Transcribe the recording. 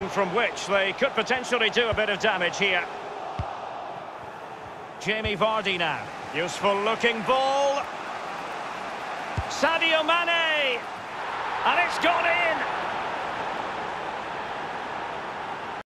from which they could potentially do a bit of damage here. Jamie Vardy now. Useful looking ball. Sadio Mane. And it's gone in.